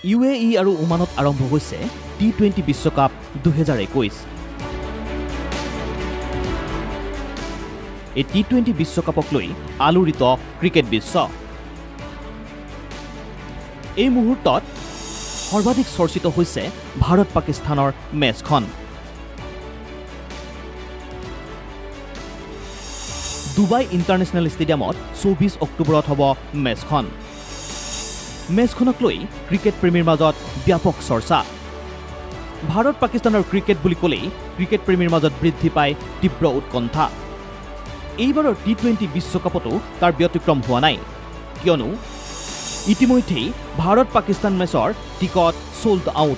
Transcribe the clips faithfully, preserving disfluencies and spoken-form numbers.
U A ই আৰু ওমানত আৰম্ভ হৈছে টি টুৱেণ্টি বিশ্বকাপ দুহেজাৰ একৈশ। এই টি টুৱেণ্টি বিশ্বকাপক লৈ আলোড়িত ক্ৰিকেট বিশ্ব। এই মুহূৰ্তত সৰ্বাধিক চৰ্চিত হৈছে ভাৰত পাকিস্তানৰ মেচখন। ডুবাই ইণ্টাৰনেশ্যনেল ষ্টেডিয়ামত চৌবিছ অক্টোবৰত হ'ব মেচখন। মেচখনক লৈ ক্ৰিকেট প্ৰেমীৰ মাজত ব্যাপক চৰ্চা। ভাৰত পাকিস্তানৰ ক্ৰিকেট বুলি ক'লেই ক্ৰিকেট প্ৰেমীৰ মাজত বৃদ্ধি পায় তীব্ৰ উৎকণ্ঠা। এইবাৰৰ টি টুৱেণ্টি বিশ্বকাপতো তাৰ ব্যতিক্ৰম হোৱা নাই, কিয়নো ইতিমধ্যেই ভাৰত পাকিস্তান মেচৰ টিকট চ'ল্ড আউট।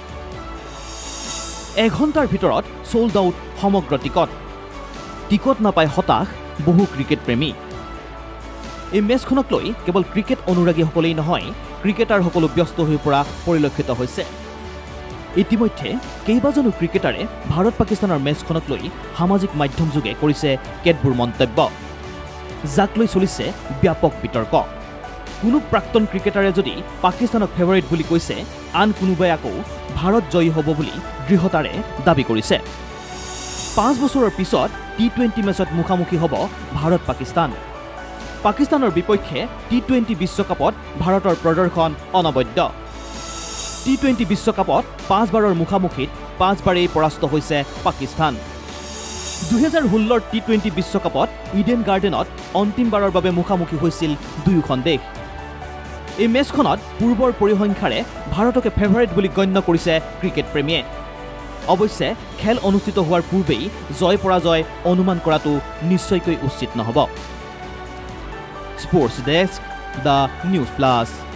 এঘণ্টাৰ ভিতৰত চ'ল্ড আউট সমগ্ৰ টিকট। টিকট নাপায় হতাশ বহু ক্ৰিকেট প্ৰেমী। এই মেচখনক লৈ কেৱল ক্ৰিকেট অনুৰাগীসকলেই নহয়, ক্ৰিকেটাৰসকলো ব্যস্ত হৈ পৰা পৰিলক্ষিত হৈছে। ইতিমধ্যে কেইবাজনো ক্ৰিকেটাৰে ভাৰত পাকিস্তানৰ মেচখনক লৈ সামাজিক মাধ্যম যোগে কৰিছে কেতবোৰ মন্তব্য, যাক লৈ চলিছে ব্যাপক বিতৰ্ক। কোনো প্ৰাক্তন ক্ৰিকেটাৰে যদি পাকিস্তানক ফেভাৰিট বুলি কৈছে, আন কোনোবাই আকৌ ভাৰত জয়ী হ'ব বুলি দৃঢ়তাৰে দাবী কৰিছে। পাঁচ বছৰৰ পিছত টি টুৱেণ্টি মেচত মুখামুখি হ'ব ভাৰত পাকিস্তান। পাকিস্তানৰ বিপক্ষে টি টুৱেণ্টি বিশ্বকাপত ভাৰতৰ প্ৰদৰ্শন অনবদ্য। টি টুৱেণ্টি বিশ্বকাপত পাঁচবাৰৰ মুখামুখিত পাঁচবাৰেই পৰাস্ত হৈছে পাকিস্তান। দুহেজাৰ ষোল্লৰ টি টুৱেণ্টি বিশ্বকাপত ইডেন গাৰ্ডেনত অন্তিমবাৰৰ বাবে মুখামুখি হৈছিল দুয়োখন দেশ। এই মেচখনত পূৰ্বৰ পৰিসংখ্যাৰে ভাৰতকে ফেভাৰিট বুলি গণ্য কৰিছে ক্ৰিকেট প্ৰেমীয়ে। অৱশ্যে খেল অনুষ্ঠিত হোৱাৰ পূৰ্বেই জয় পৰাজয় অনুমান কৰাটো নিশ্চয়কৈ উচিত নহ'ব। Sports desk, the news plus.